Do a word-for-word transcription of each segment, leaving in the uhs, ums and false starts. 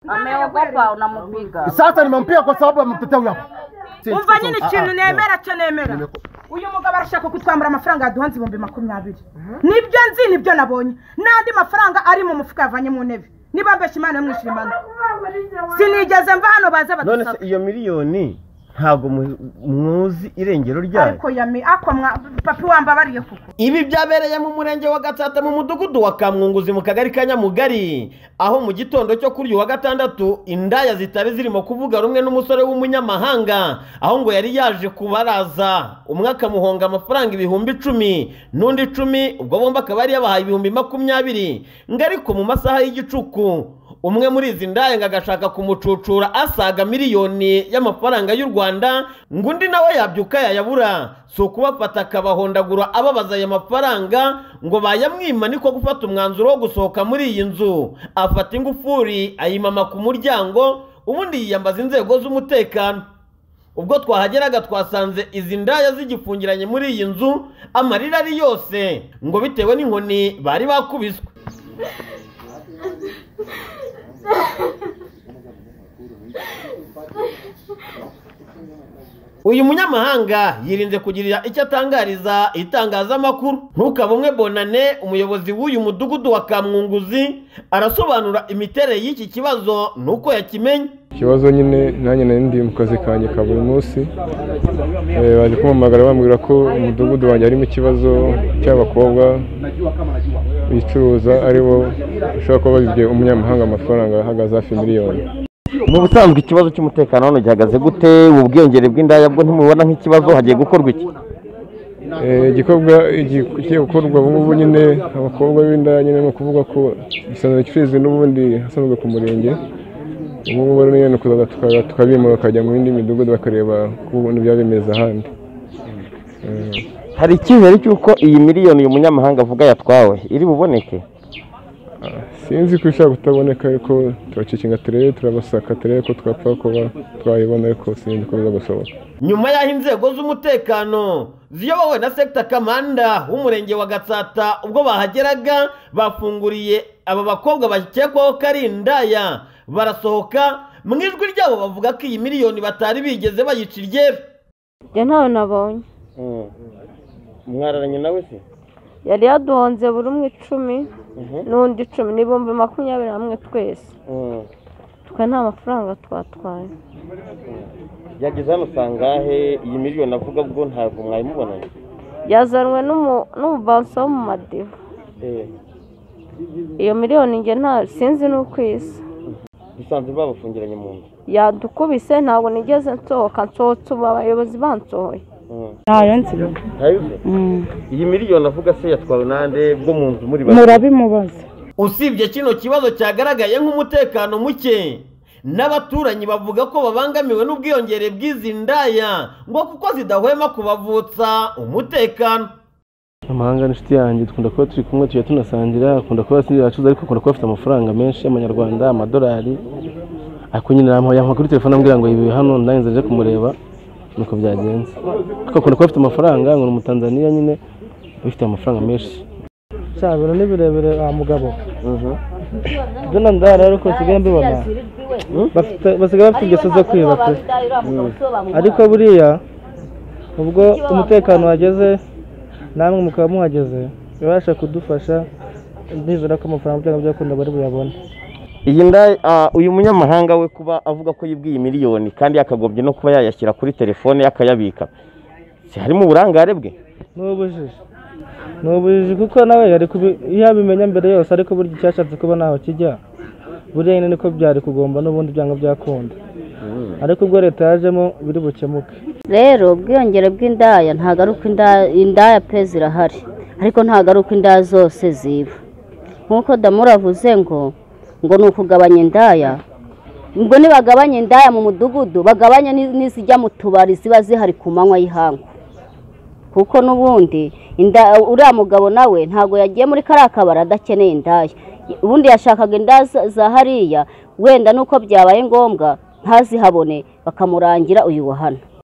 Ameogopa unampiga. Sasa nimempiga kwa sababu amemtetea huyo. Umva nyine ikintu nemera cyo nemera. Uyu mugabo arashaka kutwambura amafaranga yaduhanze ibihumbi makumyabiri. Nibyo nzi nibyo nabonye. Nandi mafaranga ari mu mufuka yavanye mu ntebe. Niba mbeshe Imana yamwishyura imana. Sinigeze mva hano baza badusaba. None se iyo miliyoni ntago muzi irengero ryayo. Ariko yami akomwa papi wambabariye kuko. Ibi byabereye mu murenge wa Gatsata mu mudugudu wa Kamwunguzi mu kagari ka Nyamugari, aho mu gitondo cyo kuri wa gatandatu indaya zitari zirimo kuvuga rumwe n'umusore w'umunyamahanga, aho ngo yari yaje kubaraza umwaka muhonga amafaranga ibihumbi icumi n'undi icumi, ubwo bomba akaba yabahaye ibihumbi makumyabiri. Ngariko mu masaha y'igicuku umwe muri izi ndaya ngagashaka kumucucura asaga miliyoni y'amafaranga y'u Rwanda, ngundi nawe yabyuka yayabura, so kubafata akabahondagura ababaza aya mafaranga ngo bayamwima niko gufata umwanzuro wo gusohoka muri iyi nzu, afata ingufuri ayimama ku muryango, ubundi yiyambaza inzego z'umutekano. Ubwo twahageraga twasanze izi ndaya zigifungiranye muri iyi nzu, amarira ari yose ngo bitewe n'inkoni bari bakubiswe. Uyu munyamahanga yirinze kugirira icyo atangariza itangazamakuru. Ntukabumwe Bonane, umuyobozi w'uyu mudugudu wa Kamwunguzi, arasobanura imiterere y'iki kibazo nuko yakimenye. Ikibazo nyine nanjye nari mu kazi kanjye ka buri munsi, baje kumamagara bambwira ko umudugudu wanjye harimo ikibazo cy'abakobwa bicuruza aribo ushobora kuba babibye umunyamahanga amafaranga ahagaze hafi miliyoni. Mu busanzwe ikibazo cy'umutekano hano gihagaze gute? Ubwiyongere bw'indaya bwo ntimubona nk'ikibazo, hagiye gukorwa iki? Igikorwa igiye gukorwa ubu nyine abakobwa b'indaya nyine no kuvuga ko gisanzwe kifizi n'ubundi hasanzwe ku murenge, ubu ngubu rero nyine kuzaga tukabimura bakajya mu yindi midugudu bakareba ko ubundi byaba bimeze ahandi. Hari icyizere cy'uko iyi miliyoni uyu munyamahanga avuga yatwawe iri buboneke? Sinzi ko ishaka kutaboneka, ariko turacikinga turebe, turabasaka turebe ko twapfa kuba twayibona, ariko sinzi ko biza gusohoka. Nyuma y'aho inzego z'umutekano ziyobowe na sector commander w'umurenge wa Gatsata ubwo bahageraga bafunguriye aba bakobwa bakekwaho ko ari indaya, barasohoka mu ijwi ryabo bavuga ko iyi miliyoni batari bigeze bayica iryera. Je ntawe nabonye. Mwararanye nawe se? Yari yaduhonze buri umwe icumi n'undi icumi n'ibihumbi makumyabiri hamwe twese. Twe nta mafaranga twatwaye. Yageze hano sangahe iyi miliyoni avuga bwo ntabwo mwayimubona? Yazanwe n'umubanso wo mu madiva. Iyo miliyoni nge nta sinzi n'ukwisi. Bisanzwe babafungiranye mu nzu. Yadukubise ntabwo nigeze nsohoka, nsohotse ubu abayobozi bansohoye. Ntayo nzi. Iyi miliyoni avuga se yatwawe nande bwo mu nzu muri base? Murabimubaza. Usibye kino kibazo cyagaragaye nk'umutekano muke, n'abaturanyi bavuga ko babangamiwe n'ubwiyongere bw'izi ndaya ngo kuko zidahwema kubavutsa umutekano. Amahanga n'inshuti yanjye dukunda kuba turi kumwe, tujya tunasangira, akunda kuba asiri acuza, ariko akunda kuba afite amafaranga menshi y'amanyarwanda, amadolari. Ariko nyine yamuha kuri telefone ambwira ngo ibi hano ndahinze nje kumureba, nuko byagenze. Ariko akunda kuba afite amafaranga, ngo ni Umutanzania nyine ufite amafaranga menshi. Cyabira ni birebire wa mugabo. Mhm. Dona ndara ariko sigaye mbibona. Bafite basigaye bafite ingeso zo kwiba pe. Ariko buriya ubwo umutekano wageze namwe mukaba muhageze, bibasha kudufasha, ndizera ko amafaranga byanga byakunda bari buyabone. Iyi ndaya uyu munyamahanga we kuba avuga ko yibwiye miliyoni kandi yakagobye no kuba yayashyira kuri telefone yakayabika, si harimo uburangare bwe? N'ubujije n'ubujije kuko nawe yari yabimenya mbere yose, ariko burya cyashatse kuba naho kijya buriya nyine niko byari kugomba n'ubundi byanga byakunda, ariko ubwo leta yajemo biri bukemuke. Rero ubwiyongere bw'indaya ntago ari uko indaya pe zirahari, ariko ntago ari uko indaya zose ziba. Nkuko Damuravuze ngo ngo ni ukugabanya indaya, ngo nibagabanya indaya mu mudugudu bagabanya n'izijya mu tubari ziba zihari ku manywa y'ihangu, kuko n'ubundi uriya mugabo nawe ntago yagiye muri kariya kabari adakeneye indaya, ubundi yashakaga indaya za hariya, wenda nuko byabaye ngombwa ntazihabone bakamurangira uyu wa hano.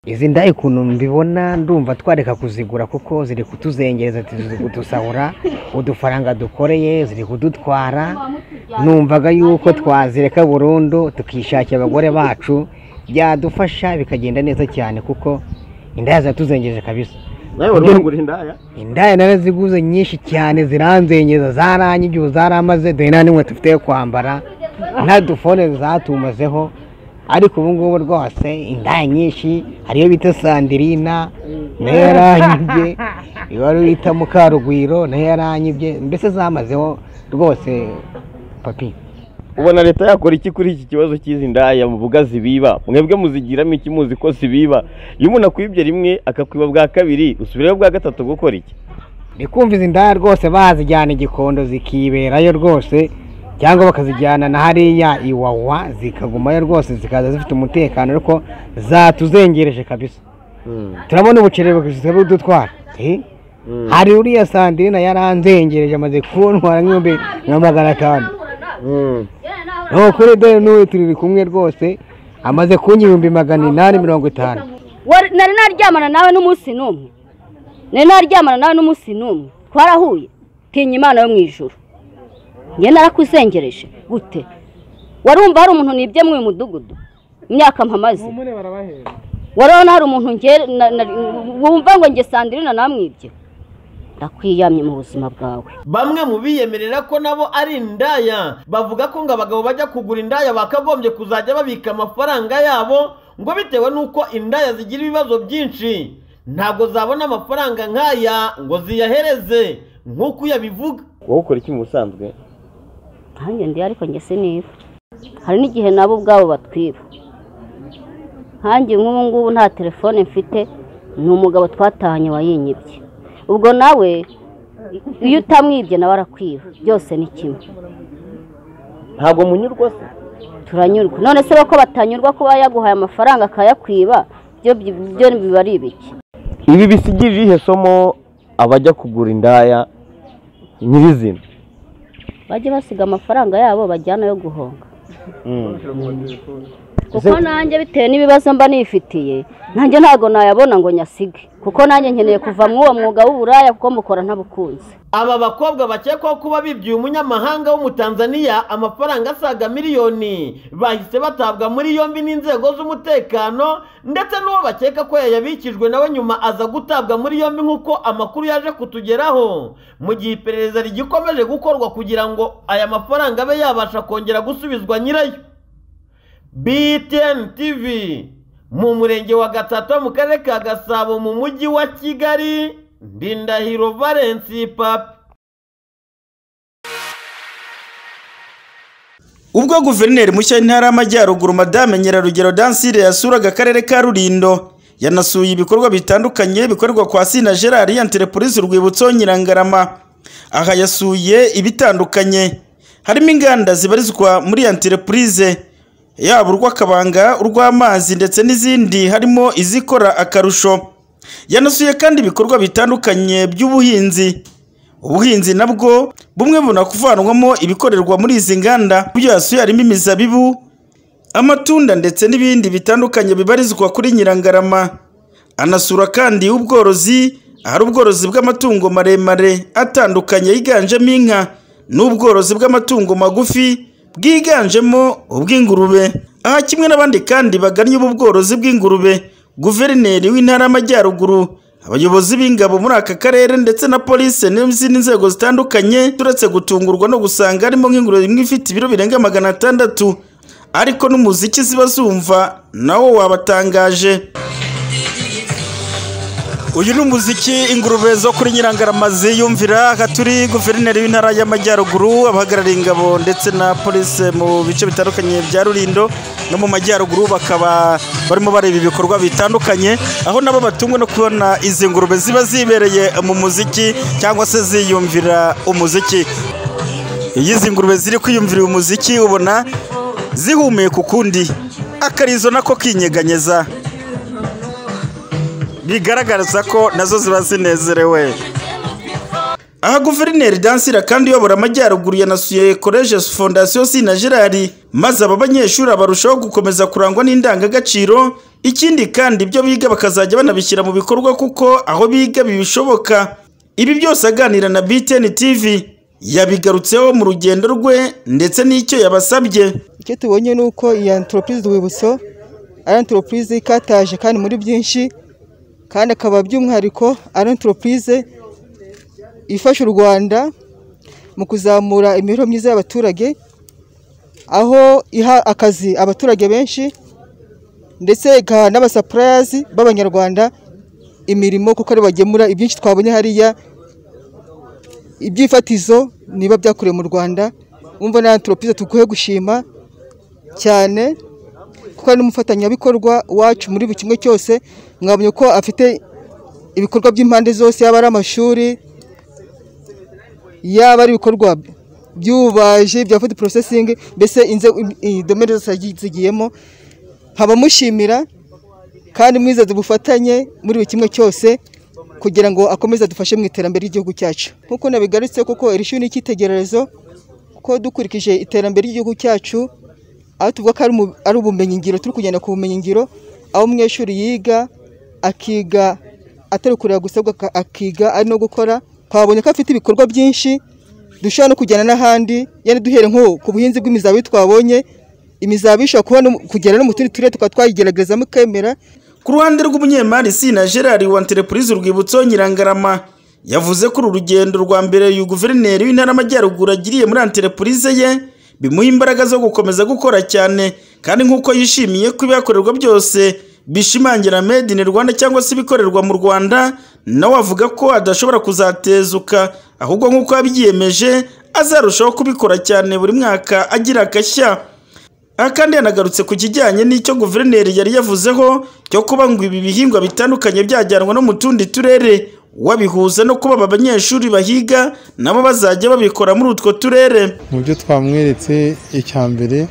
izi ndaya ukuntu mbibona ndumva twareka kuzigura kuko ziri kutuzengereza ziri kudusahura udufaranga dukoreye ziri kudutwara numvaga yuko twazireka burundu tukishakira abagore bacu byadufasha bikagenda neza cyane kuko indaya zatuzengereje kabisa. nawe urungura indaya indaya naraziguze nyinshi cyane ziranzengeza zaranyibyo zaramaze dore nta nimwe tufite kwambara nta dufone zatumazeho ariko ubu ngubu rwose indaya nyinshi hariyo bita Sandirina nayo yaranyibye iyo bita Mukarugwiro nayo yaranyibye mbese zamazeho rwose papi. ubona leta yakora iki kuri iki kibazo cy'izi ndaya mu buga zibiba mwebwe muzigiramo iki muzi ko zibiba iyo umuntu akwibye rimwe akakwiba bwa kabiri usubirayo bwa gatatu gukora iki? Ni kumva izi ndaya rwose bazijyana igikondo zikiberayo rwose cyangwa bakazijyana na hariya Iwawa zikagumayo rwose zikaza zifite umutekano ariko zatuzengereje kabisa. turabona ubucere bwose budutwara hari uriya Sandirina yaranzengereje amaze kuntwara nk'ibihumbi nka magana atanu. no kuri dore n'uwe turi kumwe rwose amaze kunyibumbi magana inani mirongo itanu. nari naryamana nawe n'umunsi n'umwe nari naryamana nawe n'umunsi n'umwe twarahuye tinya Imana yo mu ijuru njye narakuzengereje gute warumva hari umuntu nibye mu mudugudu imyaka mpamaze warabona hari umuntu nge wumva ngo nge Sandirina namwibye ndakwiyamye mu buzima bwawe. Bamwe mu biyemerera ko nabo ari indaya bavuga ko ngo abagabo bajya kugura indaya bakagombye kuzajya babika amafaranga yabo ngo bitewe nuko indaya zigira ibibazo byinshi ntabwo zabona amafaranga nk'aya ngo ziyahereze nk'uko yabivuga. wowe ukora iki mu busanzwe? hanjye ndi ariko nge siniba hari n'igihe nabo ubwabo batwiba hanjye nk'ubu ngubu nta telefone mfite ni umugabo twatahanye wayinyibye ubwo nawe iyo utamwibye nawe arakwiba byose ni kimwe. ntabwo munyurwa se? turanyurwa none se bako batanyurwa kuba yaguhaye amafaranga akayakwiba byo byo biba ari ibiki? ibi bisigije ihe somo abajya kugura indaya nyirizina bajye basiga amafaranga yabo bajyana yo guhonga kuko nanjye bitewe n'ibibazo mba nifitiye nanjye ntago nayabona ngo nyasige kuko nanjye nkeneye kuva mu uwo mwuga w'uburaya kuko mukora ntabukunze. aba bakobwa bakekwaho kuba bibye umunyamahanga w'umutanzaniya amafaranga asaga miliyoni bahise batabwa muri yombi n'inzego z'umutekano ndetse n'uwo bakeka ko yayabikijwe nawe nyuma aza gutabwa muri yombi nk'uko amakuru yaje kutugeraho mu gihe iperereza rigikomeje gukorwa kugira ngo aya mafaranga abe yabasha kongera gusubizwa nyirayo. B T N T V mu murenge wa Gatatu mu karere ka Gasabo mu mujyi wa Kigali Ndindahiro Valence Papi. ubwo guverineri mushya w'intara y'Amajyaruguru Madame Nyirarugero Dansire yasuraga akarere ka Rulindo yanasuye ibikorwa bitandukanye bikorerwa kwa Sina Gerard Entreprise Urwibutso Nyirangarama. aha yasuye ibitandukanye harimo inganda zibarizwa muri Entreprise yaba urw'akabanga urw'amazi ndetse n'izindi harimo izikora akarusho. yanasuye kandi ibikorwa bitandukanye by'ubuhinzi ubuhinzi nabwo bumwe bunakuvanwamo ibikorerwa muri izi nganda. byo yasuye harimo imizabibu amatunda ndetse n'ibindi bitandukanye bibarizwa kuri Nyirangarama. anasura kandi ubworozi ahari ubworozi bw'amatungo maremare atandukanye yiganjemo inka n'ubworozi bw'amatungo magufi bwiganjemo ubw'ingurube. aha kimwe n'abandi kandi bagannye ubu bworozi bw'ingurube guverineri w'intara y'Amajyaruguru abayobozi b'ingabo muri aka karere ndetse na polisi n'izindi nzego zitandukanye turetse gutungurwa no gusanga harimo nk'ingurube imwe ifite ibiro birenga magana atandatu ariko n'umuziki ziba zumva nawo wabatangaje. uyu ni umuziki ingurube zo kuri Nyirangarama ziyumvira. aha turi guverineri w'intara y'Amajyaruguru abahagarariye ingabo ndetse na polisi mu bice bitandukanye bya Rulindo no mu Majyaruguru bakaba barimo bareba ibikorwa bitandukanye aho nabo batungwa no kubona izi ngurube ziba zibereye mu muziki cyangwa se ziyumvira umuziki. iyi izi ngurube ziri kwiyumvira umuziki ubona zihumeka ukundi akarizo nako kinyeganyeza bigaragaza ko nazo ziba zinezerewe. Aha Guverineri Dansira kandi uyobora amajyaruguru yanasuye College Fondation Sina Gerard maze aba banyeshuri barushaho gukomeza kurangwa n'indangagaciro. Ikindi kandi ibyo biga bakazajya banabishyira mu bikorwa kuko aho biga bibishoboka. Ibi byose aganira na B T N T V yabigarutseho mu rugendo rwe ndetse n'icyo yabasabye. Icyo tubonye nuko iyi entreprise Rwibutso ari entreprise ikataje kandi muri byinshi, kandi akaba by'umwihariko ari entreprise ifasha u Rwanda mu kuzamura imibereho myiza y'abaturage, aho iha akazi abaturage benshi ndetse ikaha n'abasuppliers b'abanyarwanda imirimo kuko ari bagemura ibyinshi twabonye hariya ibyifatizo niba byakorewe mu Rwanda. Umva na entreprise tukuye gushima cyane kuko ari umufatanyabikorwa wacu muri buri kimwe cyose. Mwabonye ko afite ibikorwa by'impande zose, yaba ari amashuri, yaba ari ibikorwa by'ububaji, bya food processing, mbese inze domene zose zigiyemo. Habamushimira kandi mwizeze bufatanye muri buri kimwe cyose kugira ngo akomeze dufashe mu iterambere ry'igihugu cyacu. Nkuko nabigarutse kuko iri shuri ni icyitegererezo kuko dukurikije iterambere ry'igihugu cyacu, aho tuvuga ko ari ubumenyi ngiro, turi kugenda ku bumenyi ngiro, aho umunyeshuri yiga akiga atari kureba gusa akiga ari no gukora. Twabonye ko afite ibikorwa byinshi dushobora no kujyana n'ahandi, yani duhere nko ku buhinzi bw'imizabibu. Twabonye imizabibu ishobora kuba kugera no mu tundi turere tukaba twayigerageza mukemera. Ku ruhande rw'umunyemari Sina Gerard wa Entreprise Rwibutso Nyirangarama yavuze ko uru rugendo rwa mbere uyu Guverineri w'Intara y'Amajyaruguru agiriye muri entreprise ye bimuha imbaraga zo gukomeza gukora cyane, kandi nk'uko yishimiye ko ibihakorerwa byose bishimangira made in Rwanda cyangwa se ibikorerwa mu Rwanda, nawe avuga ko adashobora kuzatezuka, ahubwo nk'uko yabyiyemeje azarushaho kubikora cyane buri mwaka agira akashya. Kandi yanagarutse ku kijyanye n'icyo Guverineri yari yavuzeho cyo kuba ngo ibi bihingwa bitandukanye byajyanwa no mu tundi turere, wabihuza no kuba abanyeshuri bahiga nabo bazajya babikora muri utwo turere. Mu byo twamweretse, icya mbere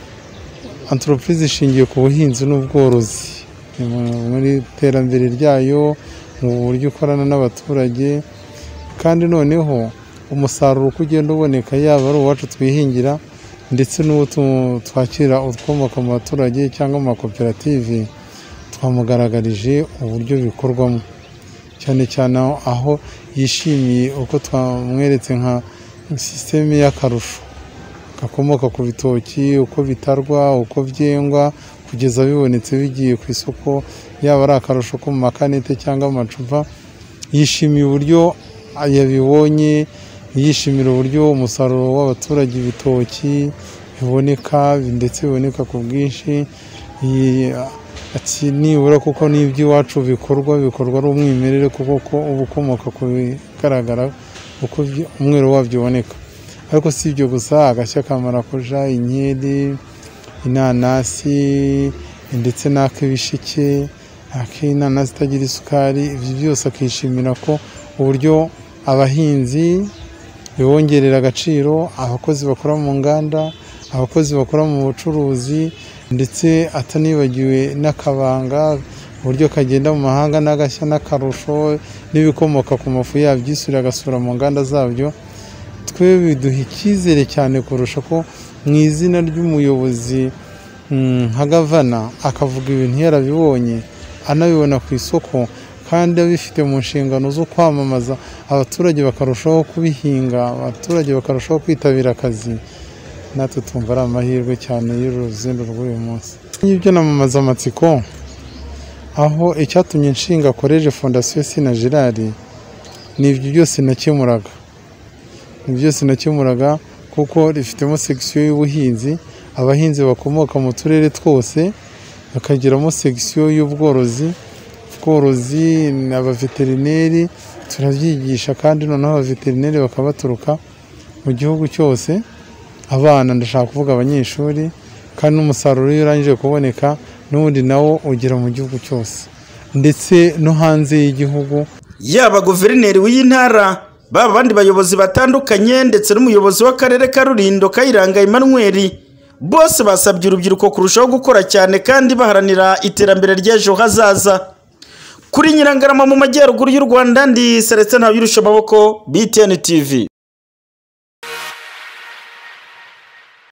entreprise ishingiye ku buhinzi n'ubworozi muri iterambere ryayo, mu buryo ikorana n'abaturage, kandi noneho umusaruro uko ugenda uboneka, yaba ari uwacu twihingira ndetse n'uwo twakira ukomoka mu baturage cyangwa mu makoperative, twamugaragarije uburyo bikorwamo, cyane cyane aho yishimiye uko twamweretse nka sisiteme y'akarusho gakomoka ku bitoki, uko bitarwa, uko byengwa kugeza bibonetse bigiye ku isoko, yaba ari akarusho ko mu makanete cyangwa amacupa. Yishimiye uburyo yabibonye, yishimira uburyo umusaruro w'abaturage ibitoki biboneka ndetse biboneka ku bwinshi. Ati nibura kuko n'iby'iwacu bikorwa bikorwa ari umwimerere kuko uba ukomoka ku bigaragara uko umwero wabyo uboneka. Ariko si ibyo gusa, agashya kamara kuja, inkeri, inanasi ndetse n'ak'ibisheke, ak'inanasi itagira isukari, ibyo byose akishimira ko uburyo abahinzi bibongerera agaciro, abakozi bakora mu nganda, abakozi bakora mu bucuruzi, ndetse atanibagiwe n'akabanga, uburyo kagenda mu mahanga n'agashya n'akarusho n'ibikomoka ku mafu yabyo isura agasura mu nganda zabyo. Twe biduha icyizere cyane kurusha ko mu izina ry'umuyobozi nka gavana akavuga ibintu yarabibonye, anabibona ku isoko, kandi abifite mu nshingano zo kwamamaza, abaturage bakarushaho kubihinga, abaturage bakarushaho kwitabira akazi. Natwe tumva ari amahirwe cyane y'uruzindu rw'uyu munsi. N'ibyo namamaza amatsiko, aho icyatumye nshinga College Fondation Sina Gerard n'ibyo byose nakemuraga. Ibyo byose nakemuraga kuko rifitemo section y'ubuhinzi, abahinzi bakomoka mu turere twose, bakagiramo section y'ubworozi, ubworozi n'abaveterineri turabyigisha, kandi noneho abaveterineri bakaba baturuka mu gihugu cyose. Abana ndashaka kuvuga abanyeshuri, kandi n'umusaruro iyo urangije kuboneka n'ubundi nawo ugera mu gihugu cyose ndetse no hanze y'igihugu. Yaba Guverineri w'iyi ntara, baba abandi bayobozi batandukanye ndetse n'umuyobozi w'akarere ka Rulindo Kayiranga Emmanuel, bose basabye urubyiruko kurushaho gukora cyane kandi baharanira iterambere ry'ejo hazaza. kuri Nyirangarama mu majyaruguru y'u Rwanda ndi Celestin Ntabirusha amaboko B T N T V.